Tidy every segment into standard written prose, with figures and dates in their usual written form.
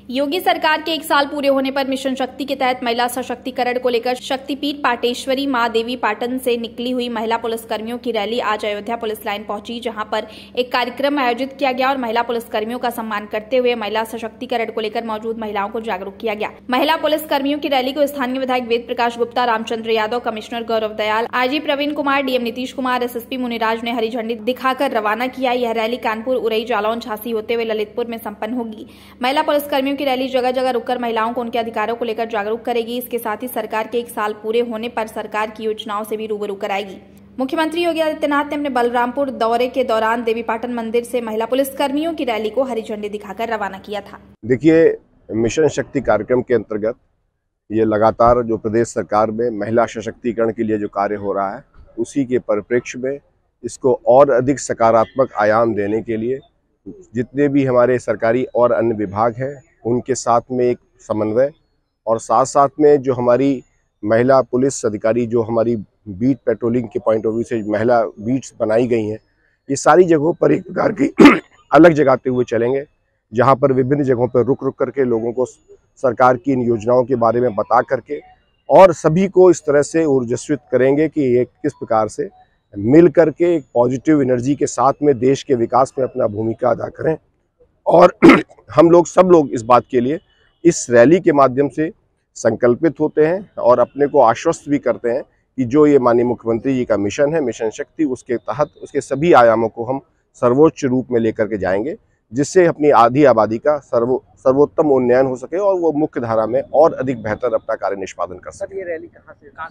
योगी सरकार के 1 साल पूरे होने पर मिशन शक्ति के तहत महिला सशक्तिकरण को लेकर शक्तिपीठ पाटेश्वरी मां देवी पाटन से निकली हुई महिला पुलिसकर्मियों की रैली आज अयोध्या पुलिस लाइन पहुंची, जहां पर एक कार्यक्रम आयोजित किया गया और महिला पुलिसकर्मियों का सम्मान करते हुए महिला सशक्तिकरण को लेकर मौजूद महिलाओं को जागरूक किया गया। महिला पुलिसकर्मियों की रैली को स्थानीय विधायक Ved Prakash Gupta, Ramchandra Yadav, commissioner Gaurav Dayal, IG Praveen Kumar, DM Nitish Kumar, SSP Muniraj ने हरी झंडी दिखाकर रवाना किया। यह रैली कानपुर, उरई, जालौन, झांसी होते हुए ललितपुर में संपन्न होगी। महिला पुलिसकर्मियों की रैली जगह जगह रुककर महिलाओं को उनके अधिकारों को लेकर जागरूक करेगी। इसके साथ ही सरकार के 1 साल पूरे होने पर सरकार की योजनाओं से भी रूबरू कराएगी। मुख्यमंत्री योगी आदित्यनाथ ने अपने बलरामपुर दौरे के दौरान देवीपाटन मंदिर से महिला पुलिसकर्मियों की रैली को हरी झंडी दिखाकर रवाना किया था। देखिए, मिशन शक्ति कार्यक्रम के अंतर्गत ये लगातार जो प्रदेश सरकार में महिला सशक्तिकरण के लिए जो कार्य हो रहा है, उसी के परिप्रेक्ष्य में इसको और अधिक सकारात्मक आयाम देने के लिए जितने भी हमारे सरकारी और अन्य विभाग हैं उनके साथ में एक समन्वय, और साथ साथ में जो हमारी महिला पुलिस अधिकारी जो हमारी बीट पेट्रोलिंग के पॉइंट ऑफ व्यू से महिला बीट्स बनाई गई हैं, ये सारी जगहों पर एक प्रकार की अलग जगाते हुए चलेंगे, जहां पर विभिन्न जगहों पर रुक रुक करके लोगों को सरकार की इन योजनाओं के बारे में बता करके और सभी को इस तरह से ऊर्जस्वित करेंगे कि ये किस प्रकार से मिल करके एक पॉजिटिव एनर्जी के साथ में देश के विकास में अपना भूमिका अदा करें। और हम लोग सब लोग इस बात के लिए इस रैली के माध्यम से संकल्पित होते हैं और अपने को आश्वस्त भी करते हैं कि जो ये माननीय मुख्यमंत्री जी का मिशन है, मिशन शक्ति, उसके तहत उसके सभी आयामों को हम सर्वोच्च रूप में लेकर के जाएंगे, जिससे अपनी आधी आबादी का सर्वोत्तम उन्नयन हो सके और वो मुख्य धारा में और अधिक बेहतर अपना कार्य निष्पादन कर सके। ये रैली कहाँ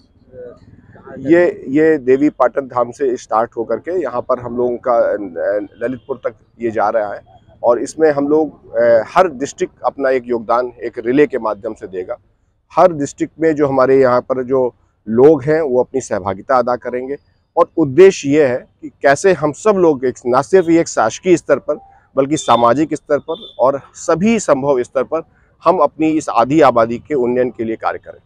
से ये देवी पाटन धाम से स्टार्ट होकर के यहाँ पर हम लोगों का ललितपुर तक ये जा रहा है, और इसमें हम लोग हर डिस्ट्रिक्ट अपना एक योगदान एक रिले के माध्यम से देगा। हर डिस्ट्रिक्ट में जो हमारे यहाँ पर जो लोग हैं वो अपनी सहभागिता अदा करेंगे, और उद्देश्य ये है कि कैसे हम सब लोग एक न सिर्फ एक शासकीय स्तर पर बल्कि सामाजिक स्तर पर और सभी संभव स्तर पर हम अपनी इस आधी आबादी के उन्नयन के लिए कार्य करें।